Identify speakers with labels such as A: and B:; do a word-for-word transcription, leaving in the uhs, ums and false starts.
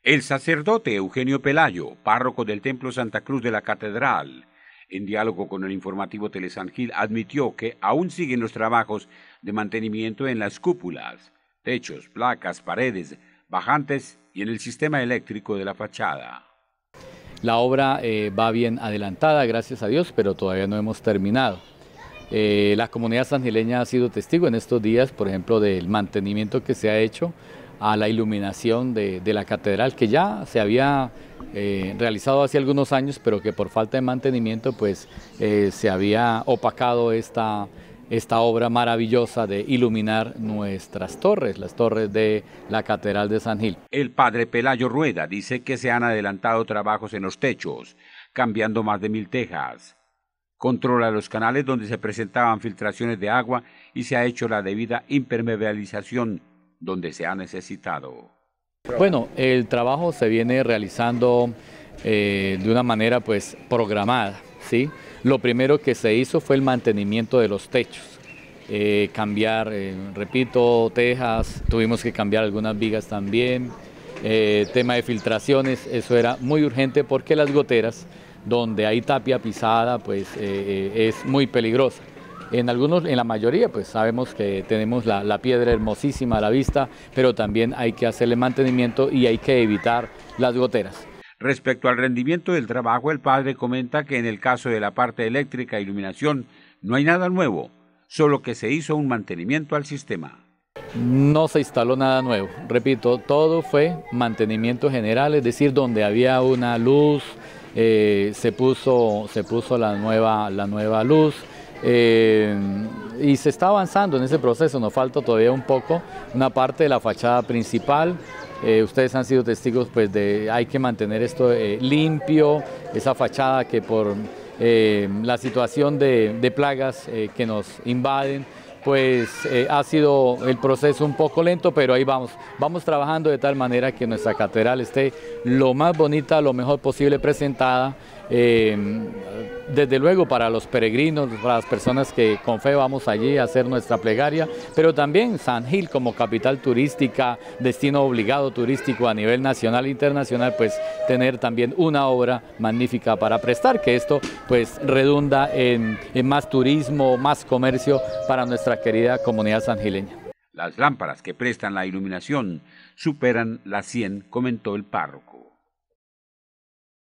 A: El sacerdote Eugenio Pelayo, párroco del Templo Santa Cruz de la Catedral, en diálogo con el informativo Telesan Gil, admitió que aún siguen los trabajos de mantenimiento en las cúpulas, techos, placas, paredes, bajantes y en el sistema eléctrico de la fachada.
B: La obra eh, va bien adelantada, gracias a Dios, pero todavía no hemos terminado. Eh, la comunidad sangileña ha sido testigo en estos días, por ejemplo, del mantenimiento que se ha hecho a la iluminación de, de la catedral, que ya se había eh, realizado hace algunos años, pero que por falta de mantenimiento pues eh, se había opacado esta, esta obra maravillosa de iluminar nuestras torres, las torres de la Catedral de San Gil.
A: El padre Pelayo Rueda dice que se han adelantado trabajos en los techos, cambiando más de mil tejas. Controla los canales donde se presentaban filtraciones de agua y se ha hecho la debida impermeabilización donde se ha necesitado.
B: Bueno, el trabajo se viene realizando eh, de una manera pues programada, ¿sí? Lo primero que se hizo fue el mantenimiento de los techos, eh, cambiar, eh, repito, tejas, tuvimos que cambiar algunas vigas también, eh, tema de filtraciones, eso era muy urgente porque las goteras, donde hay tapia pisada, pues eh, eh, es muy peligrosa. En algunos, en la mayoría, pues sabemos que tenemos la, la piedra hermosísima a la vista, pero también hay que hacerle mantenimiento y hay que evitar las goteras.
A: Respecto al rendimiento del trabajo, el padre comenta que en el caso de la parte eléctrica e iluminación no hay nada nuevo, solo que se hizo un mantenimiento al sistema.
B: No se instaló nada nuevo, repito, todo fue mantenimiento general, es decir, donde había una luz, eh, se puso, se puso la nueva, la nueva luz. Eh, y se está avanzando en ese proceso, nos falta todavía un poco, una parte de la fachada principal. Eh, ustedes han sido testigos pues de hay que mantener esto eh, limpio, esa fachada que por eh, la situación de, de plagas eh, que nos invaden, pues eh, ha sido el proceso un poco lento, pero ahí vamos, vamos trabajando de tal manera que nuestra catedral esté lo más bonita, lo mejor posible presentada, eh, desde luego para los peregrinos, para las personas que con fe vamos allí a hacer nuestra plegaria, pero también San Gil como capital turística, destino obligado turístico a nivel nacional e internacional, pues tener también una obra magnífica para prestar, que esto pues redunda en, en más turismo, más comercio para nuestra querida comunidad sangileña.
A: Las lámparas que prestan la iluminación superan las cien, comentó el párroco.